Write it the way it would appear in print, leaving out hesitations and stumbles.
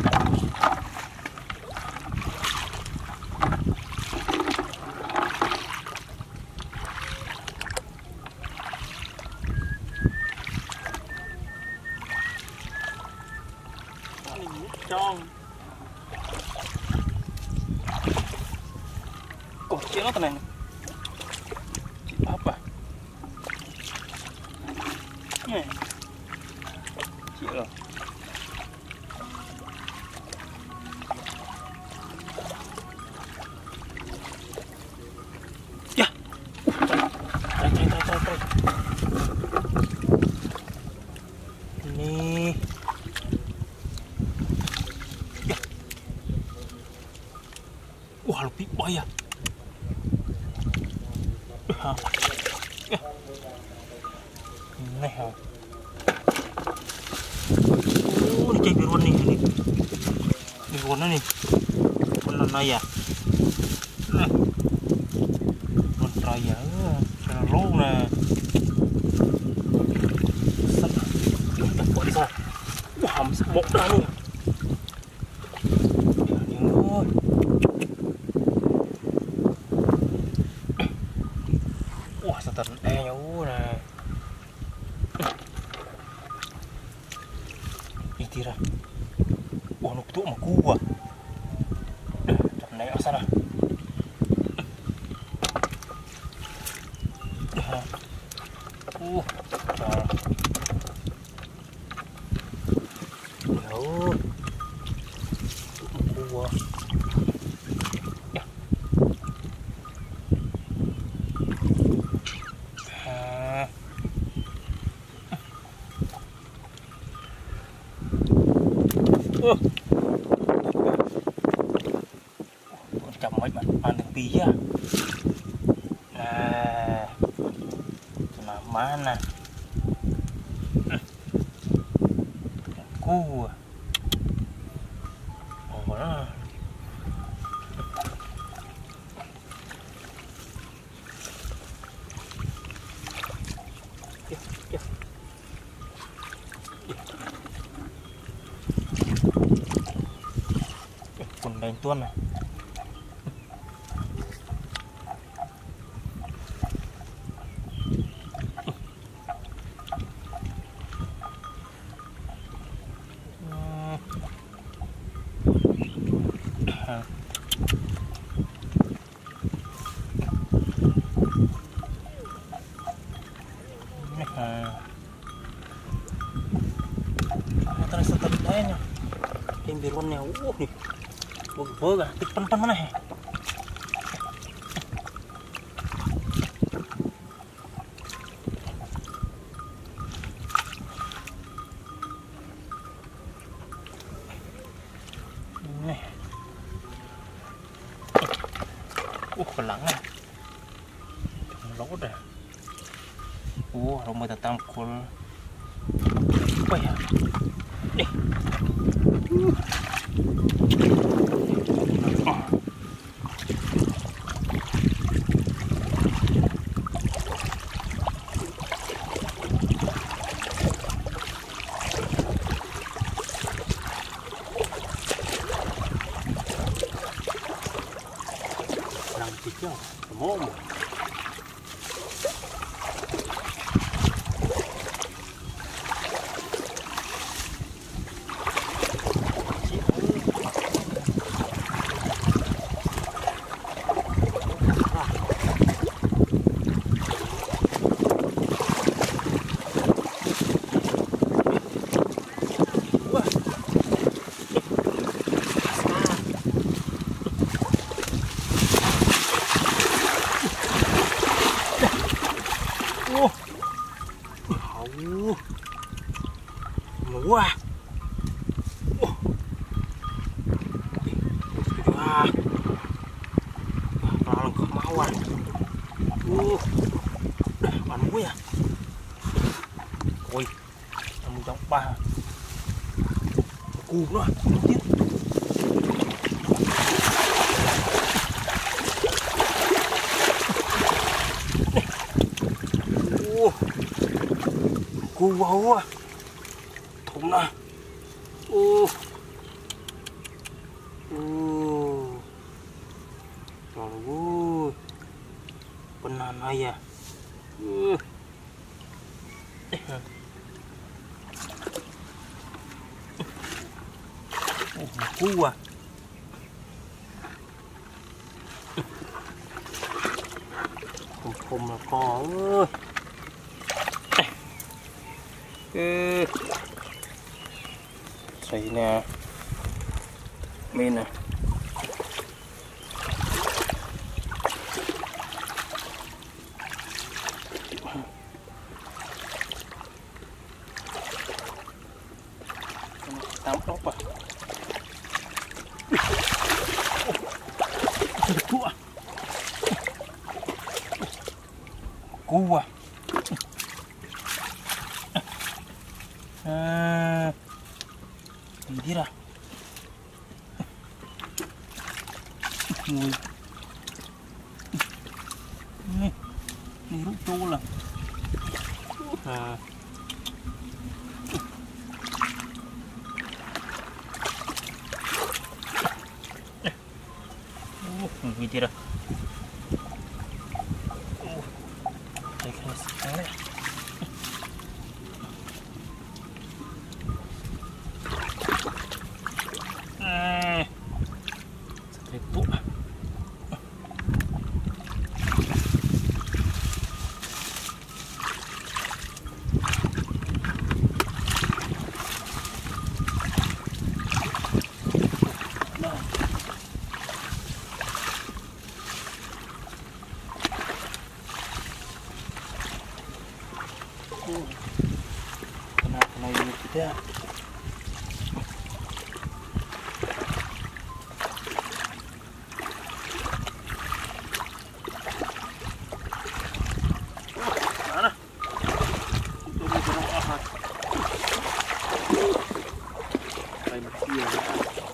Tròn. Ủa, chuyện nó tầm này. Chuyện hấp à? Nè. Chuyện rồi. Ya. Try. Ini. Wah, lebih bahaya. Này hả? Đi chơi biruan nih. Biruan nih. Benar naya. Benar raya. Kena low nè. Sắp. Kita buat di sana. Wah, masuk bok dah nih. Wah, setan nyawa nè. Tira. Wah, nó tụ mà cu à. Trận này ở sao nào? Trời. Hiểu. Cu à. Chồng mấy bạn ăn được tí á. Nè. Mà má nè. Cu à. Ồ đó. Quần đánh tuôn này. Terus tertanya yang biruannya, nih, boga, depan mana ya? Nih, pelangnya, lót dah. Rumah tetang kul, apa ya? Làm thịt chứ, mồm. Wah. Wah. Lalang kemauan. Bạn muối à. Ôi. Mình trong ba. Cù nó tiếp. Cù wow à. Thùng nè. Lalu penan ayah. Kuah. Khum là co ơi. Xài nè. Mình nè. Tắm ốc à. Cua. Đi ra. Mùi. Này rút tô là. Mùi đi ra. Đây cái này. Satu. Kena ini kita. Mana? Itu berapa ahad? Kayak bersih.